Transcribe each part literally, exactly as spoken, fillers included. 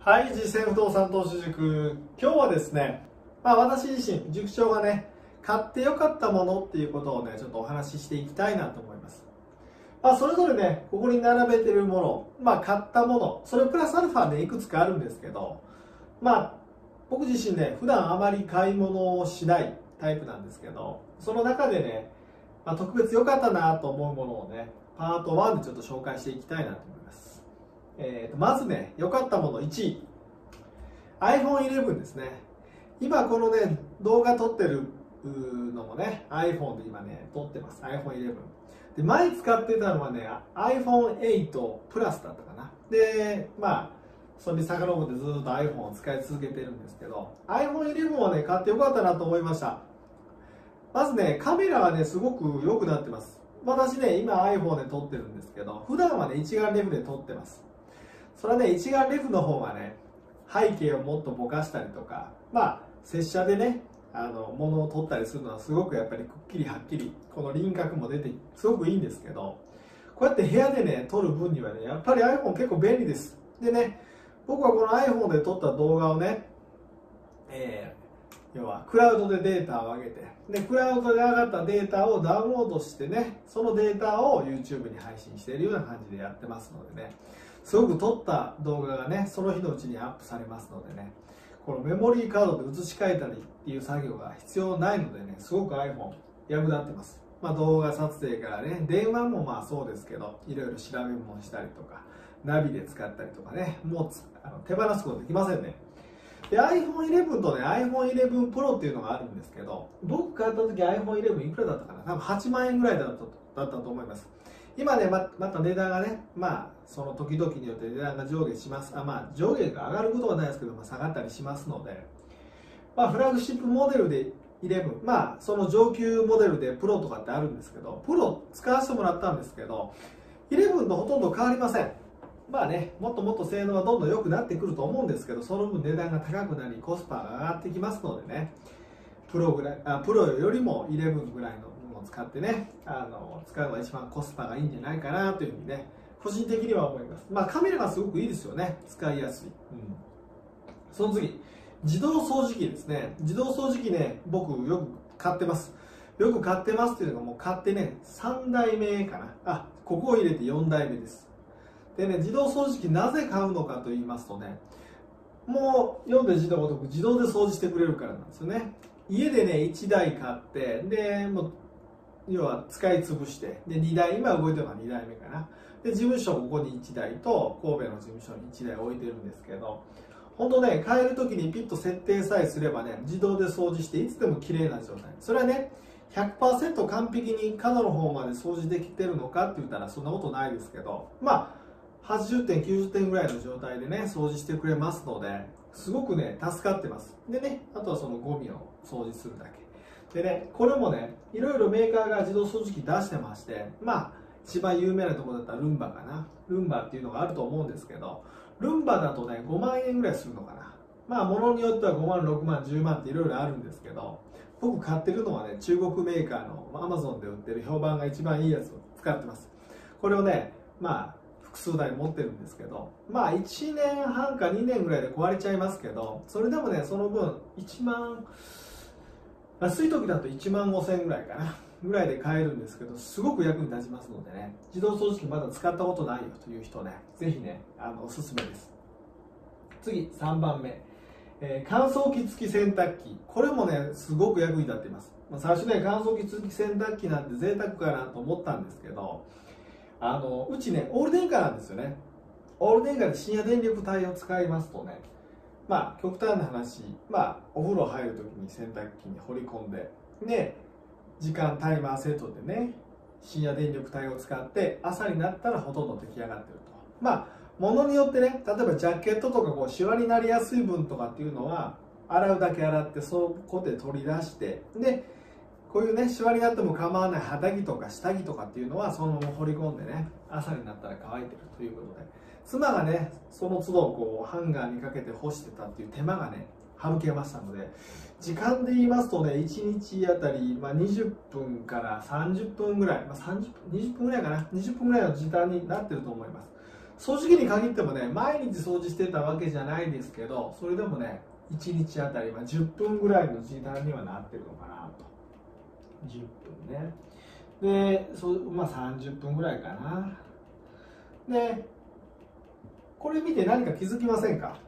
はい、実践不動産投資塾。今日はですね、まあ私自身、塾長がね、買ってよかったものっていうことをね、ちょっとお話ししていきたいなと思います。まあそれぞれね、ここに並べてるもの、まあ買ったもの、それプラスアルファでいくつかあるんですけど、まあ僕自身ね、普段あまり買い物をしないタイプなんですけど、その中でね、まあ、特別良かったなと思うものをね、パートワンでちょっと紹介していきたいなと思います。えー、とまずね、良かったものいちい、アイフォンイレブン ですね。今このね、動画撮ってるのもね、iPhone で今ね、撮ってます。アイフォンイレブン。で、前使ってたのはね、アイフォンエイト プラスだったかな。で、まあ、それに遡ってずっと iPhone を使い続けてるんですけど、アイフォンイレブン をね、買ってよかったなと思いました。まずね、カメラがね、すごく良くなってます。私ね、今 iPhone で撮ってるんですけど、普段はね、一眼レフで撮ってます。それはね、一眼レフの方がね、背景をもっとぼかしたりとか、まあ、拙者でね、あの、物を撮ったりするのはすごくやっぱりくっきりはっきり、この輪郭も出て、すごくいいんですけど、こうやって部屋でね、撮る分にはね、やっぱり iPhone 結構便利です。でね、僕はこの iPhone で撮った動画をね、えー、要はクラウドでデータを上げて、で、クラウドで上がったデータをダウンロードしてね、そのデータを YouTube に配信しているような感じでやってますのでね、すごく撮った動画がね、その日のうちにアップされますのでね、このメモリーカードで移し替えたりっていう作業が必要ないのでね、すごく iPhone 役立ってます。まあ、動画撮影からね、電話もまあそうですけど、いろいろ調べ物したりとか、ナビで使ったりとかね、もうあの手放すことできませんね。で、アイフォンイレブン とね、アイフォンイレブンプロ っていうのがあるんですけど、僕買った時 アイフォンイレブン いくらだったかな、多分はちまんえんぐらいだっただったと思います。今ね、ままた値段がね、まあ、その時々によって値段が上下します。あ、まあ、上下が上がることはないですけど、まあ、下がったりしますので、まあ、フラッグシップモデルでイレブン、まあ、その上級モデルでプロとかってあるんですけど、プロ使わせてもらったんですけど、イレブンとほとんど変わりません。まあね、もっともっと性能はどんどん良くなってくると思うんですけど、その分値段が高くなり、コスパが上がってきますのでね、プロぐらい、あ、プロよりもイレブンぐらいのものを使ってね、あの、使うのが一番コスパがいいんじゃないかなというふうにね、個人的には思います。まあカメラがすごくいいですよね。使いやすい。うん。その次、自動掃除機ですね。自動掃除機ね、僕よく買ってます。よく買ってますっていうのがもう買ってね、さんだいめかな。あ、ここを入れてよんだいめです。でね、自動掃除機なぜ買うのかと言いますとね、もう読んで字のごとく自動で掃除してくれるからなんですよね。家でね、いちだい買って、で、もう、要は使い潰して、で、にだい、今動いてるのがにだいめかな。で、事務所ここにいちだいと、神戸の事務所にいちだい置いてるんですけど、本当ね、変えるときにピッと設定さえすればね、自動で掃除していつでも綺麗な状態。それはね、ひゃくパーセント 完璧に角の方まで掃除できてるのかって言ったらそんなことないですけど、まあ、はちじゅってん、きゅうじゅってんぐらいの状態でね、掃除してくれますので、すごくね、助かってます。でね、あとはそのゴミを掃除するだけ。でね、これもね、いろいろメーカーが自動掃除機出してまして、まあ、一番有名なところだったらルンバかな。ルンバっていうのがあると思うんですけど、ルンバだとね、ごまんえんぐらいするのかな。まあ、ものによってはごまん、ろくまん、じゅうまんっていろいろあるんですけど、僕買ってるのはね、中国メーカーの アマゾン で売ってる評判が一番いいやつを使ってます。これをね、まあ、複数台持ってるんですけど、まあいちねんはんかにねんぐらいで壊れちゃいますけど、それでもね、その分いちまん、安い時だといちまんごせんぐらいかな、ぐらいで買えるんですけど、すごく役に立ちますのでね、自動掃除機まだ使ったことないよという人ね、ぜひね、あのおすすめです。次、さんばんめ。えー、乾燥機付き洗濯機。これもね、すごく役に立っています。まあ、最初ね、乾燥機付き洗濯機なんて贅沢かなと思ったんですけど、あのうちね、オール電化なんですよね。オール電化で深夜電力帯を使いますとね、まあ、極端な話、まあ、お風呂入るときに洗濯機に放り込んで、で、時間タイマーセットでね、深夜電力帯を使って、朝になったらほとんど出来上がってると。まあ、ものによってね、例えばジャケットとかこうシワになりやすい分とかっていうのは、洗うだけ洗って、そこで取り出して、で、こういうね、シワになっても構わない肌着とか下着とかっていうのはそのまま放り込んでね、朝になったら乾いてるということで、妻がね、その都度こうハンガーにかけて干してたっていう手間がね、省けましたので、時間で言いますとね、いちにちあたり、まあ、にじゅっぷんからさんじゅっぷんぐらい、まあ、さんじゅっぷん、にじゅっぷんぐらいかな、にじゅっぷんぐらいの時短になってると思います。 掃除機に限ってもね、毎日掃除してたわけじゃないですけど、それでもね、いちにちあたりじゅっぷんぐらいの時短にはなってるのかなと。じゅっぷんね。で、そまあさんじゅっぷんぐらいかな。で、これ見て何か気づきませんか？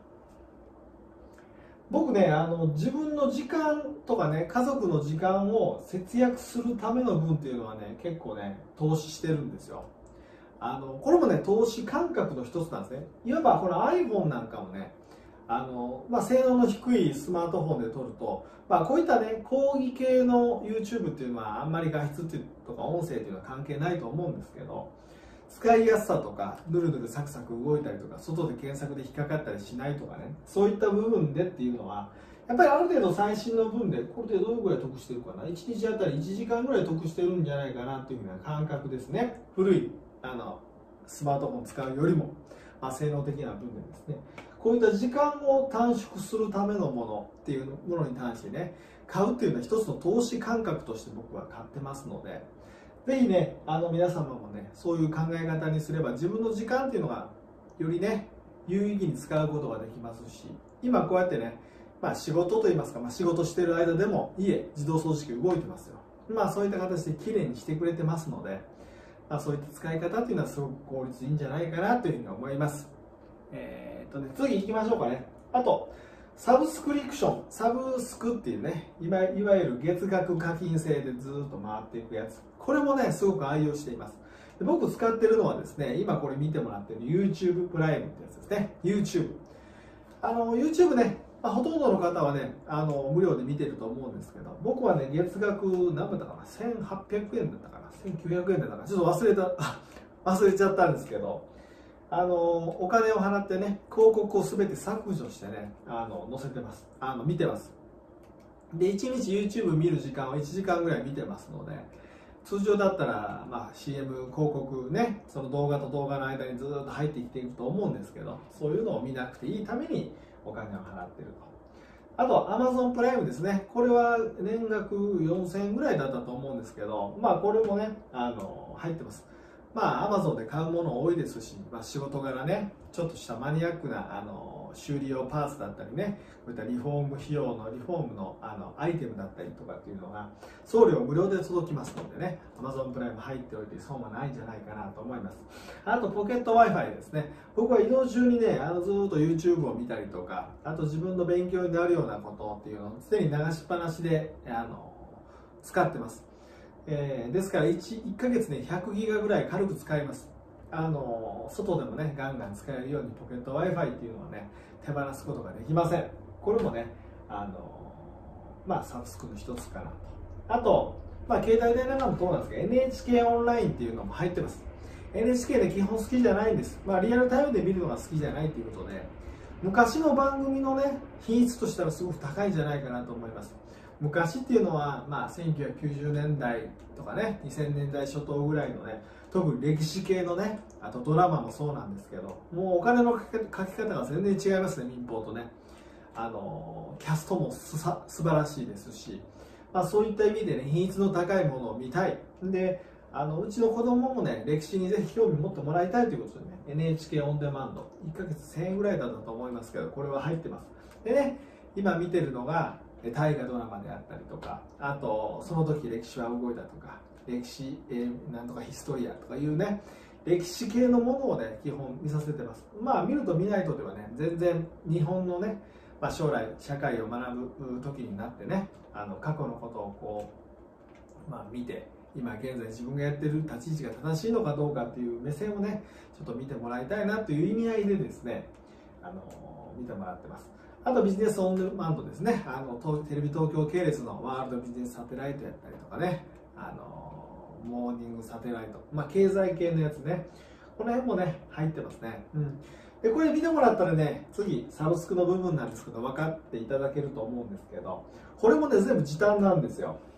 僕ね、あの自分の時間とかね、家族の時間を節約するための分っていうのはね、結構ね、投資してるんですよ。あのこれもね、投資感覚の一つなんですね。いわばこの iPhone なんかもね、あのまあ、性能の低いスマートフォンで撮ると、まあ、こういったね、講義系の YouTube っていうのはあんまり画質っていうとか音声っていうのは関係ないと思うんですけど、使いやすさとかヌルヌルサクサク動いたりとか、外で検索で引っかかったりしないとかね、そういった部分でっていうのはやっぱりある程度最新の分でこれでどれぐらい得してるかな、いちにちあたりいちじかんぐらい得してるんじゃないかなっていうふうな感覚ですね。古いあのスマートフォン使うよりも、まあ、性能的な分でですね、こういった時間を短縮するためのものっていうものに対してね、買うっていうのは一つの投資感覚として僕は買ってますので、ぜひね、あの皆様もね、そういう考え方にすれば自分の時間っていうのがよりね、有意義に使うことができますし、今こうやってね、まあ、仕事といいますか、まあ、仕事してる間でも家自動掃除機動いてますよ。まあそういった形できれいにしてくれてますので、まあ、そういった使い方っていうのはすごく効率いいんじゃないかなというふうに思います。えー、っとね、次行きましょうかね。あと、サブスクリプション、サブスクっていうね、いわいわゆる月額課金制でずっと回っていくやつ。これもね、すごく愛用しています。で僕使ってるのはですね、今これ見てもらってる YouTube プライムってやつですね。YouTube。あの、YouTube ね、まあ、ほとんどの方はね、あの無料で見てると思うんですけど、僕はね、月額何だったかな、せんはっぴゃくえんだったかな、せんきゅうひゃくえんだったかな、ちょっと忘れた、忘れちゃったんですけど、あのお金を払ってね、広告をすべて削除してね、あの載せてます。あの見てます。で、いちにち YouTube 見る時間をいちじかんぐらい見てますので、通常だったら、まあ、シーエム 広告ね、その動画と動画の間にずっと入ってきていると思うんですけど、そういうのを見なくていいためにお金を払ってると。あと Amazon プライムですね。これは年額よんせんえんぐらいだったと思うんですけど、まあこれもね、あの入ってます。まあ Amazon で買うもの多いですし、まあ、仕事柄ね、ちょっとしたマニアックなあの修理用パーツだったりね、こういったリフォーム費用のリフォームのあのアイテムだったりとかっていうのが送料無料で届きますのでね、 Amazon プライム入っておいて損はないんじゃないかなと思います。あとポケット Wi-Fi ですね。僕は移動中にね、あのずっと YouTube を見たりとか、あと自分の勉強になるようなことっていうのを常に流しっぱなしであの使ってます。えー、ですから 1, いっかげつね、ひゃくギガぐらい軽く使います。あの外でもね、ガンガン使えるようにポケット Wi-Fi っていうのはね、手放すことができません。これもね、あのまあサブスクの一つかなと。あと、まあ、携帯電話もそうなんですけど エヌエイチケー オンラインっていうのも入ってます。 エヌエイチケー で基本好きじゃないんです。まあ、リアルタイムで見るのが好きじゃないということで、昔の番組のね、品質としたらすごく高いんじゃないかなと思います。昔っていうのは、まあ、せんきゅうひゃくきゅうじゅうねんだいとかね、にせんねんだい初頭ぐらいのね、特に歴史系のね、あとドラマもそうなんですけど、もうお金のかけ書き方が全然違いますね、民放とね。あのキャストもすさ素晴らしいですし、まあ、そういった意味でね、品質の高いものを見たい。で、あのうちの子供もね、歴史にぜひ興味持ってもらいたいということでね、エヌエイチケー オンデマンド、いっかげつせんえんぐらいだったと思いますけど、これは入ってます。でね、今見てるのが、大河ドラマであったりとか、あとその時歴史は動いたとか、歴史、えー、なんとかヒストリアとかいうね、歴史系のものをね、基本見させてます。まあ見ると見ないとではね、全然日本のね、まあ、将来社会を学ぶ時になってね、あの過去のことをこう、まあ、見て、今現在自分がやってる立ち位置が正しいのかどうかっていう目線をね、ちょっと見てもらいたいなという意味合いでですね、あの見てもらってます。あとビジネスオンデマンドですね。あのテレビ東京系列のワールドビジネスサテライトやったりとかね、あのモーニングサテライト、まあ、経済系のやつね、この辺もね入ってますね。うん、でこれ見てもらったらね、次サブスクの部分なんですけど分かっていただけると思うんですけど、これもね全部時短なんですよ。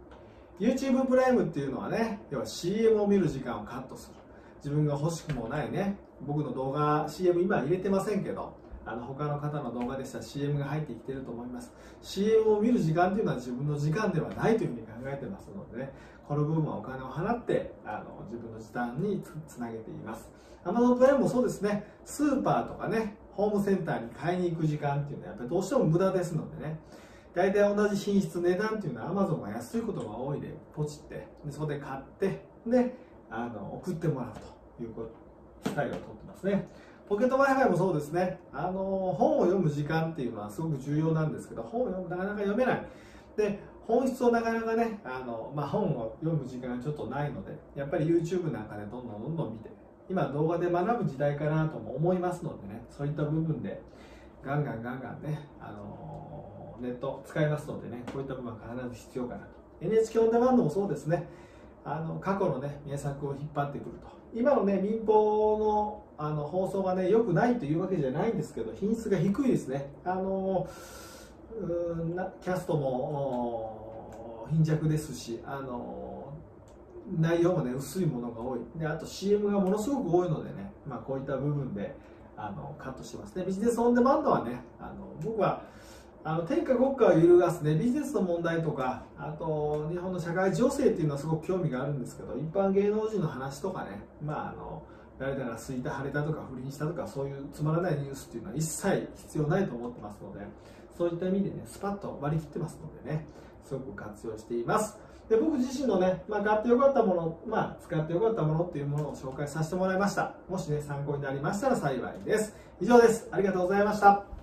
YouTube プライムっていうのはね、要は シーエム を見る時間をカットする。自分が欲しくもないね、僕の動画 シーエム 今は入れてませんけど、 あの他の方の動画でしたら シーエム が入ってきていると思います。 シーエム を見る時間というのは自分の時間ではないというふうに考えてますのでね、この部分はお金を払ってあの自分の時短に つ, つなげています。 Amazon プライムもそうですね。スーパーとかね、ホームセンターに買いに行く時間っていうのはやっぱりどうしても無駄ですのでね、大体同じ品質値段っていうのは Amazon が安いことが多いでポチってでそこで買ってであの送ってもらうというスタイルをとってますね。ポケット Wi-Fi もそうですね。あの本を読む時間っていうのはすごく重要なんですけど、本を読むなかなか読めない。で本質をなかなかね、あの、まあ、本を読む時間がちょっとないので、やっぱり YouTube なんかでどんどんどんどん見て、今動画で学ぶ時代かなとも思いますのでね、そういった部分でガンガンガンガンね、あのネット使いますのでね、こういった部分は必ず必要かなと。 エヌエイチケー オンデマンドもそうですね。あの過去のね名作を引っ張ってくると。今のね民放のあの放送がね良くないというわけじゃないんですけど、品質が低いですね。あのうなキャストも貧弱ですし、あの内容もね薄いものが多いで、あと シーエム がものすごく多いのでね、まあ、こういった部分であのカットしてますね。ビジネスオンデマンドはね、あの僕はあの天下国家を揺るがす、ね、ビジネスの問題とか、あと日本の社会情勢っていうのはすごく興味があるんですけど、一般芸能人の話とかね、まあ、あの誰々がすいた腫れたとか不倫したとか、そういうつまらないニュースっていうのは一切必要ないと思ってますので、そういった意味でねスパッと割り切ってますのでね、すごく活用しています。で僕自身のね、まあ、買ってよかったもの、まあ、使ってよかったものっていうものを紹介させてもらいました。もしね参考になりましたら幸いです。以上です。ありがとうございました。